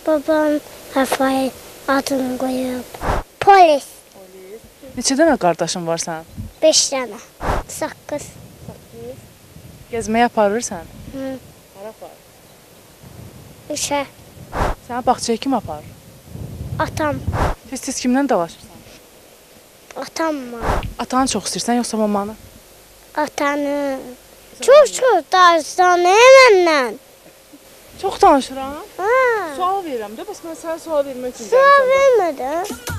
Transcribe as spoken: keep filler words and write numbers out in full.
Babam Rafael adını qoyub. Polis. Neçə dənə qardaşın var sənin? Beş dənə. Saqqız. Gəzməyə aparırsan? Hı. Hara aparır? Üçə. Səni bağçaya kim aparır? Atam. Tez-tez kimdən dalaşırsan? Atamla. Atanı çox istəyirsən, yoxsa mamanı? Atanı. Çox-çox danışsan məndən. Çox danışıram. Ha. Sual verirəm də, bəs mən sənə sual vermək üçün Sual gəlmişəm. vermədin.